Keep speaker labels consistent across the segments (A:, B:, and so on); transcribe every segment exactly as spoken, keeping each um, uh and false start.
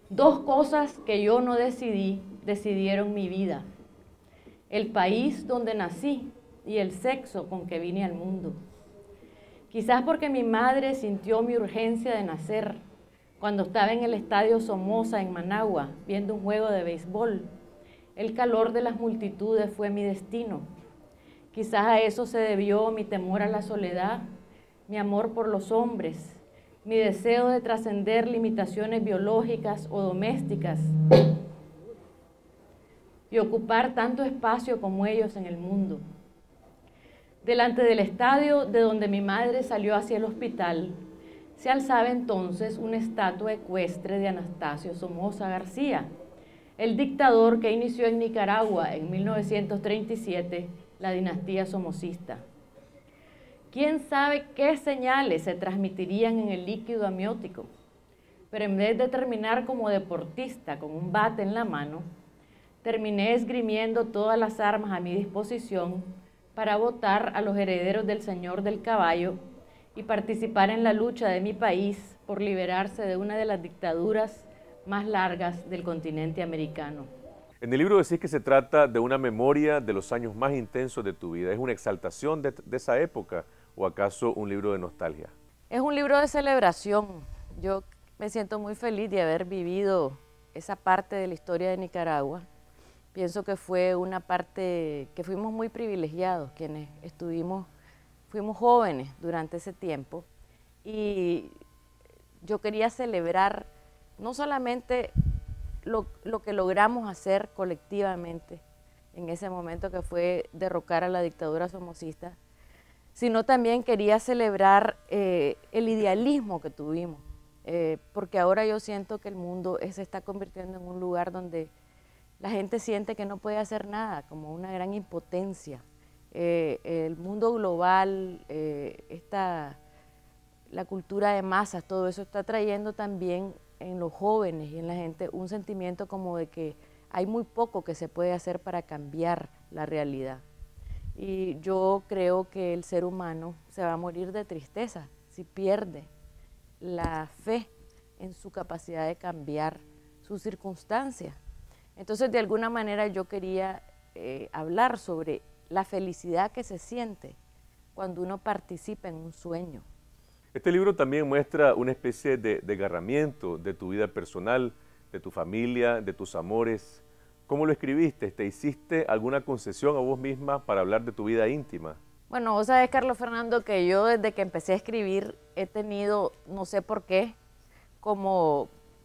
A: Dos cosas que yo no decidí, decidieron mi vida. El país donde nací y el sexo con que vine al mundo. Quizás porque mi madre sintió mi urgencia de nacer cuando estaba en el estadio Somoza en Managua viendo un juego de béisbol. El calor de las multitudes fue mi destino. Quizás a eso se debió mi temor a la soledad, mi amor por los hombres, mi deseo de trascender limitaciones biológicas o domésticas y ocupar tanto espacio como ellos en el mundo. Delante del estadio de donde mi madre salió hacia el hospital, se alzaba entonces una estatua ecuestre de Anastasio Somoza García, el dictador que inició en Nicaragua en mil novecientos treinta y siete la dinastía somocista. ¿Quién sabe qué señales se transmitirían en el líquido amniótico? Pero en vez de terminar como deportista con un bate en la mano, terminé esgrimiendo todas las armas a mi disposición para votar a los herederos del señor del caballo y participar en la lucha de mi país por liberarse de una de las dictaduras más largas del continente americano.
B: En el libro decís que se trata de una memoria de los años más intensos de tu vida. ¿Es una exaltación de, de esa época o acaso un libro de nostalgia?
A: Es un libro de celebración. Yo me siento muy feliz de haber vivido esa parte de la historia de Nicaragua. Pienso que fue una parte que fuimos muy privilegiados, quienes estuvimos, fuimos jóvenes durante ese tiempo, y yo quería celebrar no solamente lo, lo que logramos hacer colectivamente en ese momento, que fue derrocar a la dictadura somocista, sino también quería celebrar eh, el idealismo que tuvimos, eh, porque ahora yo siento que el mundo se está convirtiendo en un lugar donde la gente siente que no puede hacer nada, como una gran impotencia. Eh, el mundo global, eh, esta, la cultura de masas, todo eso está trayendo también en los jóvenes y en la gente un sentimiento como de que hay muy poco que se puede hacer para cambiar la realidad. Y yo creo que el ser humano se va a morir de tristeza si pierde la fe en su capacidad de cambiar sus circunstancias. Entonces, de alguna manera yo quería eh, hablar sobre la felicidad que se siente cuando uno participa en un sueño.
B: Este libro también muestra una especie de desgarramiento de tu vida personal, de tu familia, de tus amores. ¿Cómo lo escribiste? ¿Te hiciste alguna concesión a vos misma para hablar de tu vida íntima?
A: Bueno, vos sabés, Carlos Fernando, que yo desde que empecé a escribir he tenido, no sé por qué, como...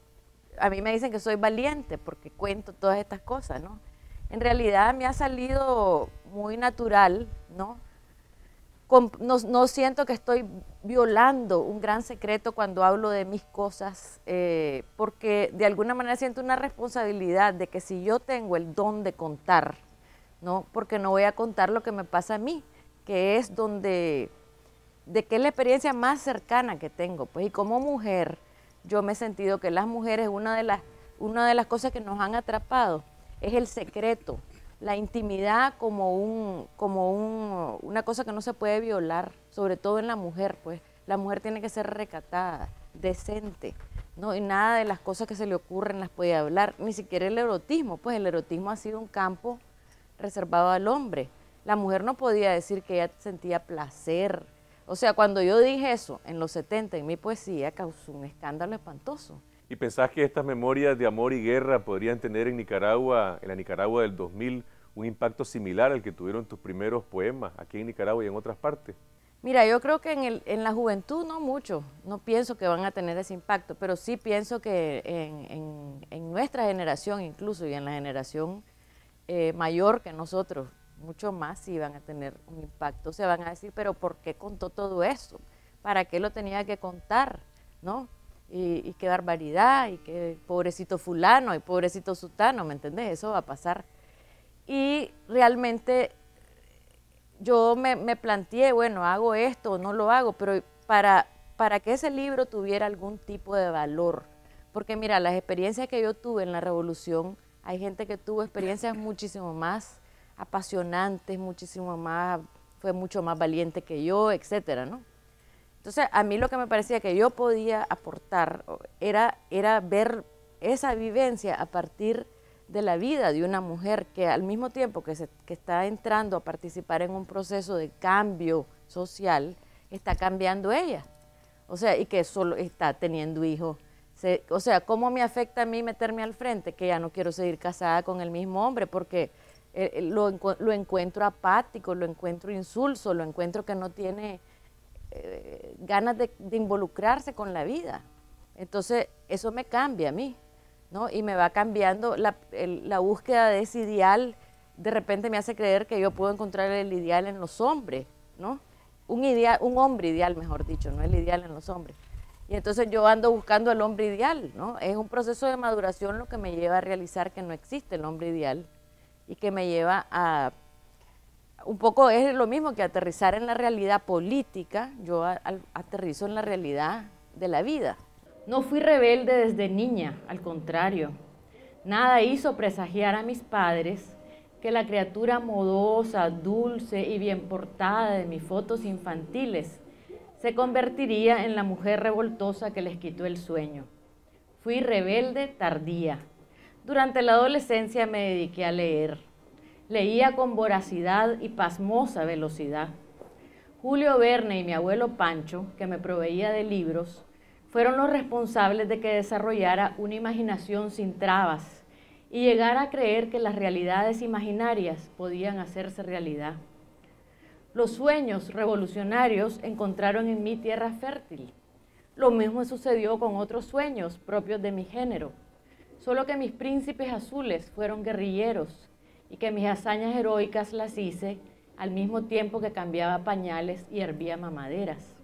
A: A mí me dicen que soy valiente porque cuento todas estas cosas, ¿no? En realidad me ha salido muy natural, ¿no? Con, no, no siento que estoy violando un gran secreto cuando hablo de mis cosas, eh, porque de alguna manera siento una responsabilidad de que si yo tengo el don de contar, ¿no? Porque no voy a contar lo que me pasa a mí, que es donde, de que es la experiencia más cercana que tengo, pues, y como mujer, yo me he sentido que las mujeres, una de las, una de las cosas que nos han atrapado es el secreto, la intimidad como, un, como un, una cosa que no se puede violar, sobre todo en la mujer, pues la mujer tiene que ser recatada, decente, ¿no? Y nada de las cosas que se le ocurren las puede hablar, ni siquiera el erotismo, pues el erotismo ha sido un campo reservado al hombre. La mujer no podía decir que ella sentía placer. O sea, cuando yo dije eso en los setenta en mi poesía, causó un escándalo espantoso.
B: ¿Y pensás que estas memorias de amor y guerra podrían tener en Nicaragua, en la Nicaragua del dos mil, un impacto similar al que tuvieron tus primeros poemas aquí en Nicaragua y en otras partes?
A: Mira, yo creo que en, el, en la juventud no mucho, no pienso que van a tener ese impacto, pero sí pienso que en, en, en nuestra generación incluso y en la generación eh, mayor que nosotros, mucho más sí van a tener un impacto. Se van a decir, pero ¿por qué contó todo eso? ¿Para qué lo tenía que contar? ¿No? Y, y qué barbaridad, y qué pobrecito fulano, y pobrecito sutano, ¿me entendés? Eso va a pasar. Y realmente yo me, me planteé, bueno, hago esto o no lo hago, pero para, para que ese libro tuviera algún tipo de valor. Porque mira, las experiencias que yo tuve en la Revolución, hay gente que tuvo experiencias muchísimo más apasionantes, muchísimo más, fue mucho más valiente que yo, etcétera, ¿no? Entonces, a mí lo que me parecía que yo podía aportar era, era ver esa vivencia a partir de la vida de una mujer que al mismo tiempo que, se, que está entrando a participar en un proceso de cambio social, está cambiando ella. O sea, y que solo está teniendo hijos. Se, o sea, ¿cómo me afecta a mí meterme al frente? Que ya no quiero seguir casada con el mismo hombre porque eh, lo, lo encuentro apático, lo encuentro insulso, lo encuentro que no tiene eh, ganas de, de involucrarse con la vida. Entonces, eso me cambia a mí, ¿no? Y me va cambiando la, el, la búsqueda de ese ideal, de repente me hace creer que yo puedo encontrar el ideal en los hombres, ¿no? Un, ideal, un hombre ideal, mejor dicho, no el ideal en los hombres. Y entonces yo ando buscando el hombre ideal, ¿no? Es un proceso de maduración lo que me lleva a realizar que no existe el hombre ideal y que me lleva a, un poco es lo mismo que aterrizar en la realidad política, yo a, a, aterrizo en la realidad de la vida. No fui rebelde desde niña, al contrario. Nada hizo presagiar a mis padres que la criatura modosa, dulce y bien portada de mis fotos infantiles se convertiría en la mujer revoltosa que les quitó el sueño. Fui rebelde tardía. Durante la adolescencia me dediqué a leer. Leía con voracidad y pasmosa velocidad. Julio Verne y mi abuelo Pancho, que me proveía de libros, fueron los responsables de que desarrollara una imaginación sin trabas y llegara a creer que las realidades imaginarias podían hacerse realidad. Los sueños revolucionarios encontraron en mí tierra fértil. Lo mismo sucedió con otros sueños propios de mi género, solo que mis príncipes azules fueron guerrilleros y que mis hazañas heroicas las hice al mismo tiempo que cambiaba pañales y hervía mamaderas.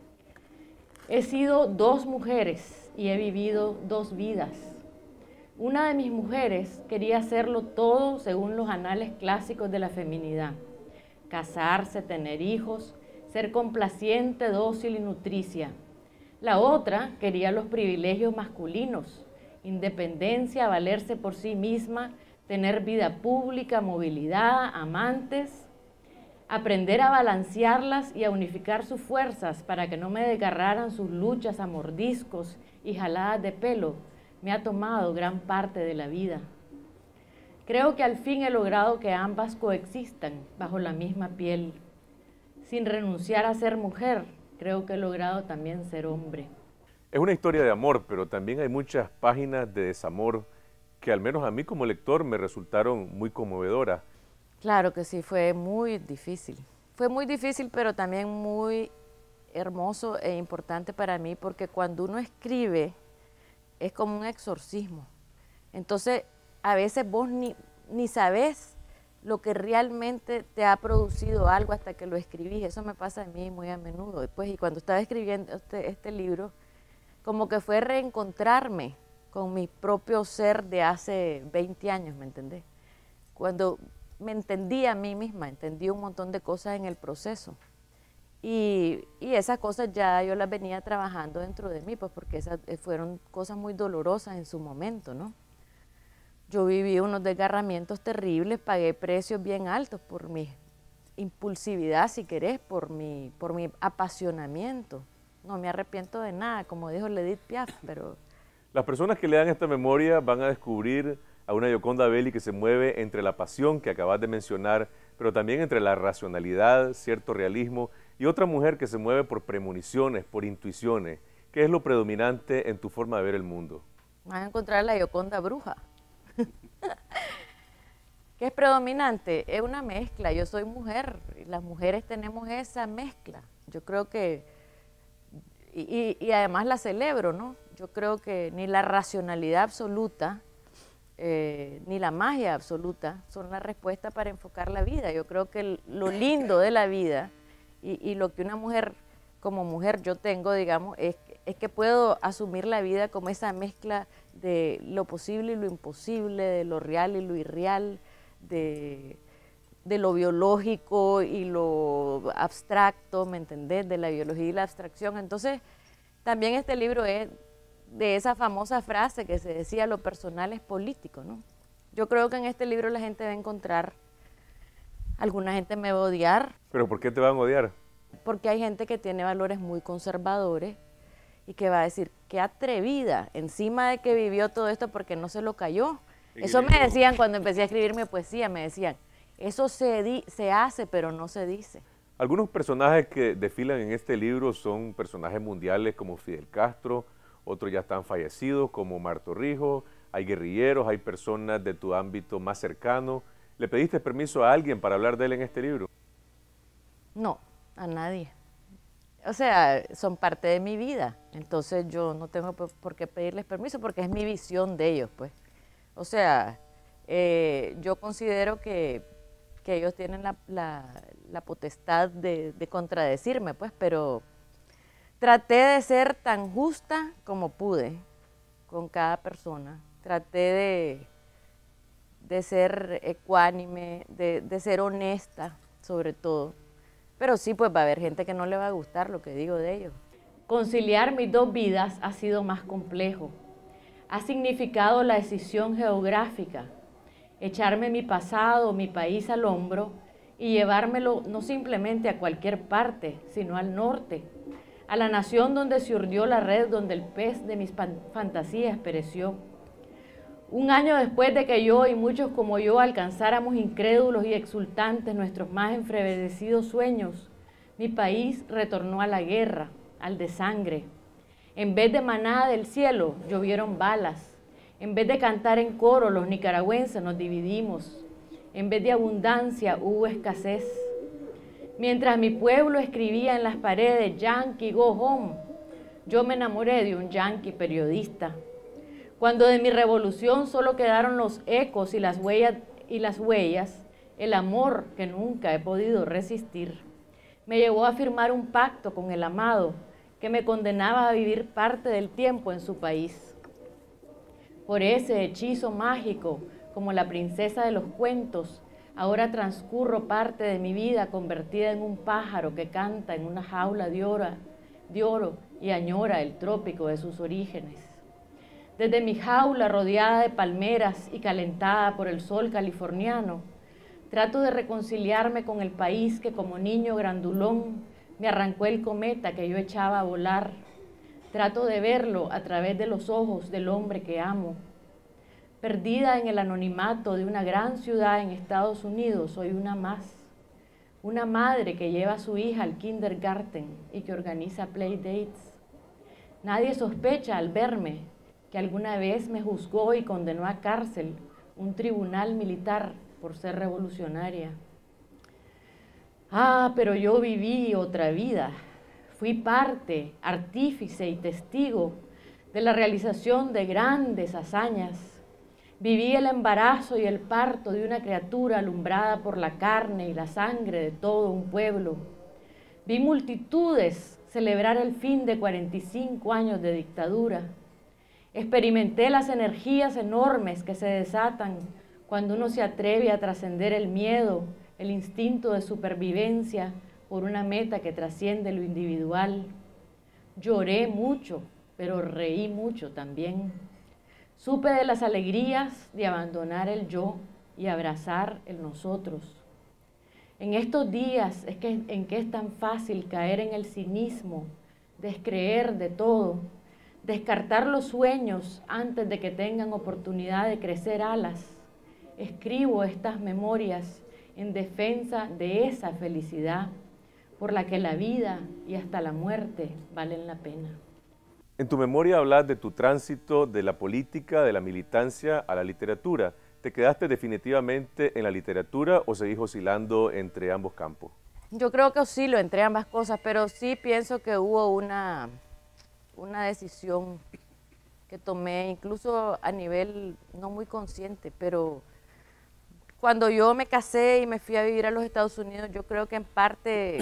A: He sido dos mujeres y he vivido dos vidas. Una de mis mujeres quería hacerlo todo según los anales clásicos de la feminidad. Casarse, tener hijos, ser complaciente, dócil y nutricia. La otra quería los privilegios masculinos, independencia, valerse por sí misma, tener vida pública, movilidad, amantes, aprender a balancearlas y a unificar sus fuerzas para que no me desgarraran sus luchas a mordiscos y jaladas de pelo. Me ha tomado gran parte de la vida. Creo que al fin he logrado que ambas coexistan bajo la misma piel. Sin renunciar a ser mujer, creo que he logrado también ser hombre.
B: Es una historia de amor, pero también hay muchas páginas de desamor que al menos a mí como lector me resultaron muy conmovedoras.
A: Claro que sí, fue muy difícil. Fue muy difícil, pero también muy hermoso e importante para mí, porque cuando uno escribe es como un exorcismo. Entonces, a veces vos ni, ni sabés lo que realmente te ha producido algo hasta que lo escribís. Eso me pasa a mí muy a menudo. Después, y cuando estaba escribiendo este, este libro, como que fue reencontrarme con mi propio ser de hace veinte años, ¿me entendés? Cuando me entendí a mí misma, entendí un montón de cosas en el proceso. Y, y esas cosas ya yo las venía trabajando dentro de mí, pues porque esas fueron cosas muy dolorosas en su momento, ¿no? Yo viví unos desgarramientos terribles, pagué precios bien altos por mi impulsividad, si querés, por mi, por mi apasionamiento. No me arrepiento de nada, como dijo Edith Piaf, pero...
B: Las personas que lean esta memoria van a descubrir a una Gioconda Belli que se mueve entre la pasión que acabas de mencionar, pero también entre la racionalidad, cierto realismo, y otra mujer que se mueve por premoniciones, por intuiciones. ¿Qué es lo predominante en tu forma de ver el mundo?
A: Vas a encontrar la Gioconda bruja. ¿Qué es predominante? Es una mezcla. Yo soy mujer y las mujeres tenemos esa mezcla. Yo creo que, y, y, y además la celebro, ¿no? Yo creo que ni la racionalidad absoluta, eh, ni la magia absoluta son la respuesta para enfocar la vida. Yo creo que el, lo lindo de la vida y, y lo que una mujer, como mujer yo tengo, digamos, es, es que puedo asumir la vida como esa mezcla de lo posible y lo imposible, de lo real y lo irreal, de, de lo biológico y lo abstracto, ¿me entendés? De la biología y la abstracción. Entonces, también este libro es de esa famosa frase que se decía, lo personal es político, ¿no? Yo creo que en este libro la gente va a encontrar, alguna gente me va a odiar.
B: ¿Pero por qué te van a odiar?
A: Porque hay gente que tiene valores muy conservadores y que va a decir, qué atrevida, encima de que vivió todo esto porque no se lo cayó. Eso me decían cuando empecé a escribir mi poesía, me decían, eso se, di se hace pero no se dice.
B: Algunos personajes que desfilan en este libro son personajes mundiales como Fidel Castro, otros ya están fallecidos como Omar Torrijos, hay guerrilleros, hay personas de tu ámbito más cercano. ¿Le pediste permiso a alguien para hablar de él en este libro?
A: No, a nadie. O sea, son parte de mi vida, entonces yo no tengo por qué pedirles permiso porque es mi visión de ellos, pues. O sea, eh, yo considero que, que ellos tienen la, la, la potestad de, de contradecirme, pues, pero traté de ser tan justa como pude con cada persona. Traté de, de ser ecuánime, de, de ser honesta, sobre todo. Pero sí, pues va a haber gente que no le va a gustar lo que digo de ellos. Conciliar mis dos vidas ha sido más complejo. Ha significado la decisión geográfica, echarme mi pasado, mi país al hombro y llevármelo no simplemente a cualquier parte, sino al norte, a la nación donde se urdió la red, donde el pez de mis fantasías pereció. Un año después de que yo y muchos como yo alcanzáramos incrédulos y exultantes nuestros más enfebrecidos sueños, mi país retornó a la guerra, al desangre. En vez de maná del cielo, llovieron balas. En vez de cantar en coro, los nicaragüenses nos dividimos. En vez de abundancia, hubo escasez. Mientras mi pueblo escribía en las paredes, Yankee, go home, yo me enamoré de un yankee periodista. Cuando de mi revolución solo quedaron los ecos y las huellas, y las huellas, el amor que nunca he podido resistir, me llevó a firmar un pacto con el amado que me condenaba a vivir parte del tiempo en su país. Por ese hechizo mágico, como la princesa de los cuentos, ahora transcurro parte de mi vida convertida en un pájaro que canta en una jaula de oro, de oro y añora el trópico de sus orígenes. Desde mi jaula rodeada de palmeras y calentada por el sol californiano, trato de reconciliarme con el país que como niño grandulón me arrancó el cometa que yo echaba a volar. Trato de verlo a través de los ojos del hombre que amo. Perdida en el anonimato de una gran ciudad en Estados Unidos, soy una más. Una madre que lleva a su hija al kindergarten y que organiza playdates. Nadie sospecha al verme que alguna vez me juzgó y condenó a cárcel un tribunal militar por ser revolucionaria. Ah, pero yo viví otra vida. Fui parte, artífice y testigo de la realización de grandes hazañas. Viví el embarazo y el parto de una criatura alumbrada por la carne y la sangre de todo un pueblo. Vi multitudes celebrar el fin de cuarenta y cinco años de dictadura. Experimenté las energías enormes que se desatan cuando uno se atreve a trascender el miedo, el instinto de supervivencia por una meta que trasciende lo individual. Lloré mucho, pero reí mucho también. Supe de las alegrías de abandonar el yo y abrazar el nosotros. En estos días es que, en que es tan fácil caer en el cinismo, descreer de todo, descartar los sueños antes de que tengan oportunidad de crecer alas. Escribo estas memorias en defensa de esa felicidad por la que la vida y hasta la muerte valen la pena.
B: En tu memoria hablas de tu tránsito de la política, de la militancia a la literatura. ¿Te quedaste definitivamente en la literatura o seguís oscilando entre ambos campos?
A: Yo creo que oscilo entre ambas cosas, pero sí pienso que hubo una... una decisión que tomé, incluso a nivel no muy consciente, pero cuando yo me casé y me fui a vivir a los Estados Unidos, yo creo que en parte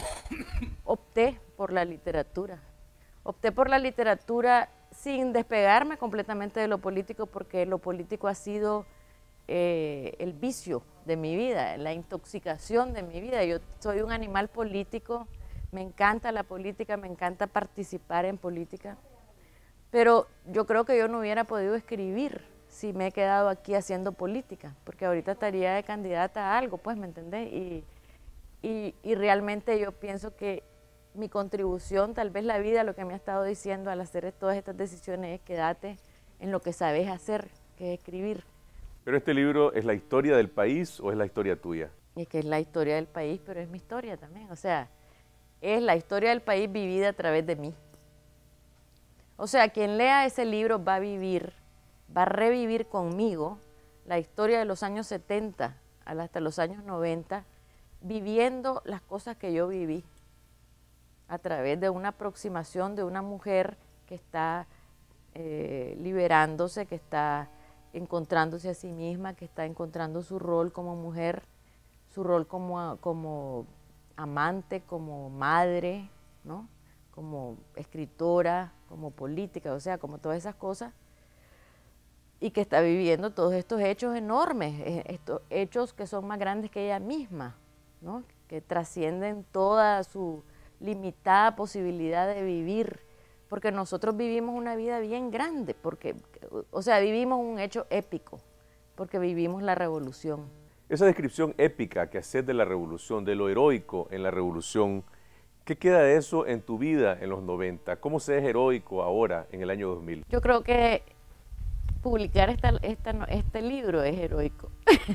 A: opté por la literatura. Opté por la literatura sin despegarme completamente de lo político, porque lo político ha sido eh, el vicio de mi vida, la intoxicación de mi vida. Yo soy un animal político, me encanta la política, me encanta participar en política, pero yo creo que yo no hubiera podido escribir si me he quedado aquí haciendo política, porque ahorita estaría de candidata a algo, pues, ¿me entendés? Y, y, y realmente yo pienso que mi contribución, tal vez la vida, lo que me ha estado diciendo al hacer todas estas decisiones es quédate en lo que sabes hacer, que es escribir.
B: ¿Pero este libro es la historia del país o es la historia tuya?
A: Y es que es la historia del país, pero es mi historia también. O sea, es la historia del país vivida a través de mí. O sea, quien lea ese libro va a vivir, va a revivir conmigo la historia de los años setenta hasta los años noventa, viviendo las cosas que yo viví a través de una aproximación de una mujer que está eh, liberándose, que está encontrándose a sí misma, que está encontrando su rol como mujer, su rol como, como amante, como madre, ¿no? Como escritora, como política, o sea, como todas esas cosas, y que está viviendo todos estos hechos enormes, estos hechos que son más grandes que ella misma, ¿no? Que trascienden toda su limitada posibilidad de vivir, porque nosotros vivimos una vida bien grande, porque, o sea, vivimos un hecho épico, porque vivimos la revolución.
B: Esa descripción épica que haces de la revolución, de lo heroico en la revolución, ¿qué queda de eso en tu vida en los noventa? ¿Cómo se es heroico ahora, en el año dos mil?
A: Yo creo que publicar esta, esta, este libro es heroico.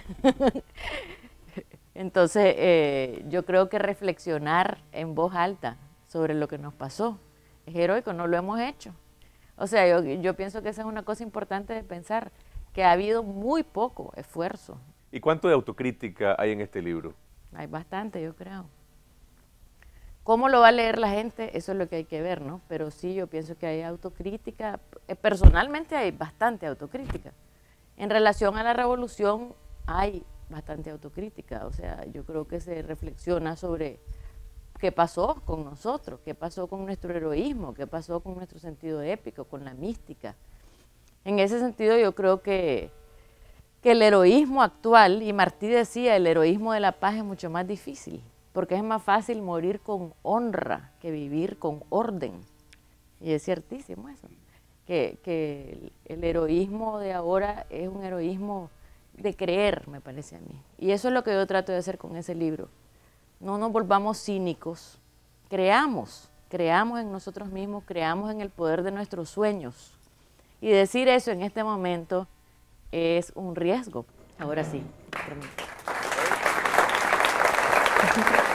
A: Entonces, eh, yo creo que reflexionar en voz alta sobre lo que nos pasó es heroico, no lo hemos hecho. O sea, yo, yo pienso que esa es una cosa importante de pensar, que ha habido muy poco esfuerzo.
B: ¿Y cuánto de autocrítica hay en este libro?
A: Hay bastante, yo creo. ¿Cómo lo va a leer la gente? Eso es lo que hay que ver, ¿no? Pero sí, yo pienso que hay autocrítica. Personalmente hay bastante autocrítica. En relación a la revolución hay bastante autocrítica. O sea, yo creo que se reflexiona sobre qué pasó con nosotros, qué pasó con nuestro heroísmo, qué pasó con nuestro sentido épico, con la mística. En ese sentido yo creo que, que el heroísmo actual, y Martí decía, el heroísmo de la paz es mucho más difícil, porque es más fácil morir con honra que vivir con orden. Y es ciertísimo eso, que, que el, el heroísmo de ahora es un heroísmo de creer, me parece a mí. Y eso es lo que yo trato de hacer con ese libro. No nos volvamos cínicos, creamos, creamos en nosotros mismos, creamos en el poder de nuestros sueños. Y decir eso en este momento es un riesgo. Ahora sí, permítame.